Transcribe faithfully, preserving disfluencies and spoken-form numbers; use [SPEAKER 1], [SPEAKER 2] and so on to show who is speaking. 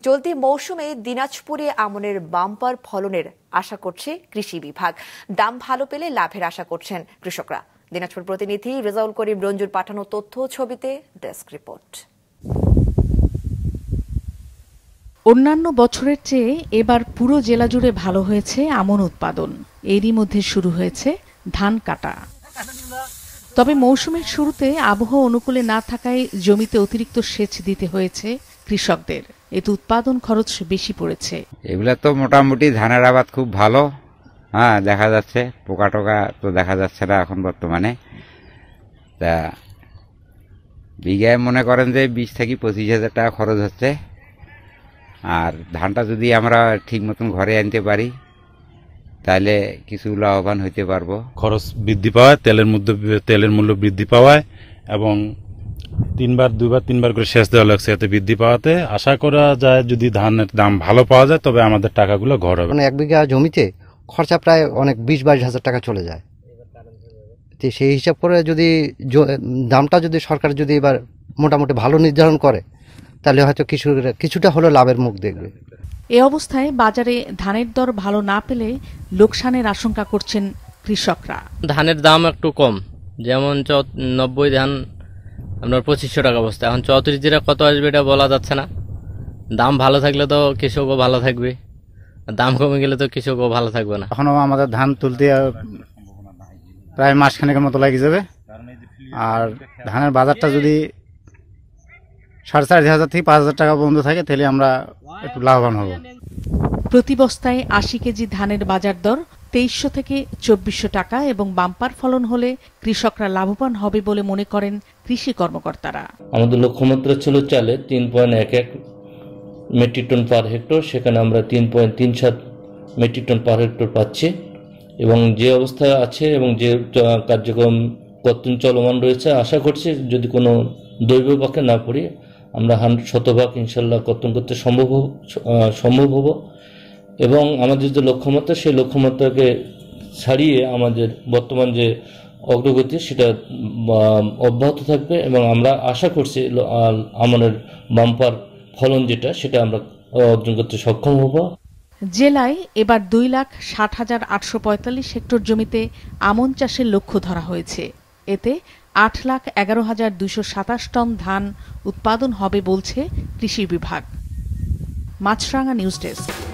[SPEAKER 1] চলতি মৌসুমে দিনাজপুরে আমনের বাম্পার ফলনের আশা করছে কৃষি বিভাগ। দাম ভালো পেলে লাভের আশা করছেন কৃষকরা। দিনাজপুর প্রতিনিধি রেজাউল করিম রঞ্জুর পাঠানো তথ্য ছবিতে ডেস্ক রিপোর্ট।
[SPEAKER 2] অন্যান্য বছরের চেয়ে এবার পুরো জেলা জুড়ে ভালো হয়েছে আমন উৎপাদন। এরই মধ্যে শুরু হয়েছে ধান কাটা। তবে মৌসুমের শুরুতে আবহাওয়া অনুকূলে না থাকায় জমিতে অতিরিক্ত সেচ দিতে হয়েছে কৃষকদের। এতে উৎপাদন খরচ বেশি পড়েছে।
[SPEAKER 3] এগুলা তো মোটামুটি ধানের আবাদ খুব ভালো, হ্যাঁ দেখা যাচ্ছে। পোকা টোকা তো দেখা যাচ্ছে না এখন বর্তমানে। তা বিঘায় মনে করেন যে বিশ থেকে পঁচিশ হাজার টাকা খরচ হচ্ছে। আর ধানটা যদি আমরা ঠিক মতন ঘরে আনতে পারি তাহলে কিছু লাভবান হইতে পারবো।
[SPEAKER 4] খরচ বৃদ্ধি পাওয়ায়, তেলের মধ্যে তেলের মূল্য বৃদ্ধি পাওয়ায় এবং তিনবার দুইবার তিনবার করে সেচ দেওয়া লাগছে, এতে বৃদ্ধি পাওয়াতে আশা করা যায় যদি ধানের দাম ভালো পাওয়া যায় তবে আমাদের টাকাগুলো ঘর হবে।
[SPEAKER 5] মানে এক বিঘা জমিতে খরচা প্রায় অনেক বিশ বাইশ হাজার টাকা চলে যায়। তো সেই হিসাব করে যদি দামটা যদি সরকার যদি এবার মোটামুটি ভালো নির্ধারণ করে তাহলে হয়তো কিছু কিছুটা হলো লাভের মুখ দেখবে।
[SPEAKER 2] এ অবস্থায় বাজারে ধানের দর ভালো না পেলে লোকসানের আশঙ্কা করছেন কৃষকরা।
[SPEAKER 6] ধানের দাম একটু কম, যেমন নব্বই ধান আপনার পঁচিশশো টাকা বস্তা, এখন চৌত্রিশ দিনে কত আসবে এটা বলা যাচ্ছে না। দাম ভালো থাকলে তো কৃষকও ভালো থাকবে, দাম কমে গেলে তো কৃষকও ভালো থাকবে না।
[SPEAKER 7] এখনো আমাদের ধান তুলতে প্রায় মাসখানেকের মতো লাগে যাবে। আর ধানের বাজারটা যদি সাড়ে চার হাজার থেকে পাঁচ হাজার টাকা পর্যন্ত থাকে তাহলে আমরা একটু লাভবান হব।
[SPEAKER 2] প্রতি বস্তায় আশি কেজি ধানের বাজার দর তেইশশো থেকে চব্বিশশো টাকা এবং বাম্পার ফলন হলে কৃষকরা লাভবান হবে বলে মনে করেন কৃষি কর্মকর্তারা।
[SPEAKER 8] আমাদের লক্ষ্যমাত্রা ছিল চালে তিন পয়েন্ট এক এক মেট্রিক টন পার হেক্টর, সেখানে আমরা তিন পয়েন্ট তিন সাত মেট্রিক টন পার হেক্টর পাচ্ছি এবং যে অবস্থায় আছে এবং যে কার্যক্রম কর্তন চলমান রয়েছে, আশা করছি যদি কোনো দৈব পক্ষে না পড়ি আমরা হান্ড্রেড শতভাগ ইনশাল্লাহ কর্তন করতে সম্ভব সম্ভব হব এবং আমাদের যে লক্ষ্যমাত্রা সেই লক্ষ্যমাত্রাকে ছাড়িয়ে আমাদের বর্তমান যে অগ্রগতি সেটা অব্যাহত থাকবে এবং আমরা আশা করছি আমাদের বাম্পার ফলন যেটা সেটা আমরা অর্জন করতে সক্ষম হব।
[SPEAKER 2] জেলায় এবার দুই লাখ ষাট হাজার আটশো পঁয়তাল্লিশ হেক্টর জমিতে আমন চাষের লক্ষ্য ধরা হয়েছে। এতে আট লাখ এগারো হাজার দুইশো সাতাশ টন ধান উৎপাদন হবে বলছে কৃষি বিভাগ। Maasranga news desk.